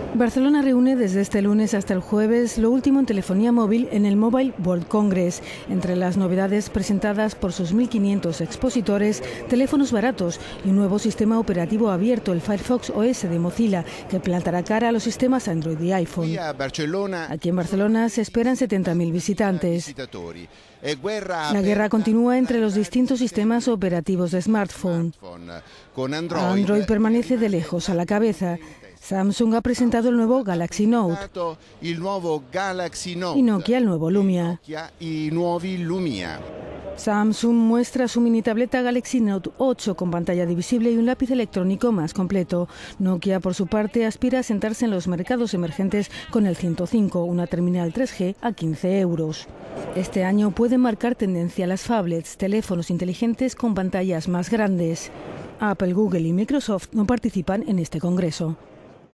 Barcelona reúne desde este lunes hasta el jueves lo último en telefonía móvil en el Mobile World Congress. Entre las novedades presentadas por sus 1.500 expositores, teléfonos baratos y un nuevo sistema operativo abierto, el Firefox OS de Mozilla, que plantará cara a los sistemas Android y iPhone. Aquí en Barcelona se esperan 70.000 visitantes. La guerra continúa entre los distintos sistemas operativos de smartphone. Android permanece de lejos a la cabeza. Samsung ha presentado el nuevo Galaxy Note y Nokia el nuevo Lumia. Samsung muestra su mini tableta Galaxy Note 8 con pantalla divisible y un lápiz electrónico más completo. Nokia, por su parte, aspira a sentarse en los mercados emergentes con el 105, una terminal 3G a 15 euros. Este año pueden marcar tendencia las phablets, teléfonos inteligentes con pantallas más grandes. Apple, Google y Microsoft no participan en este congreso.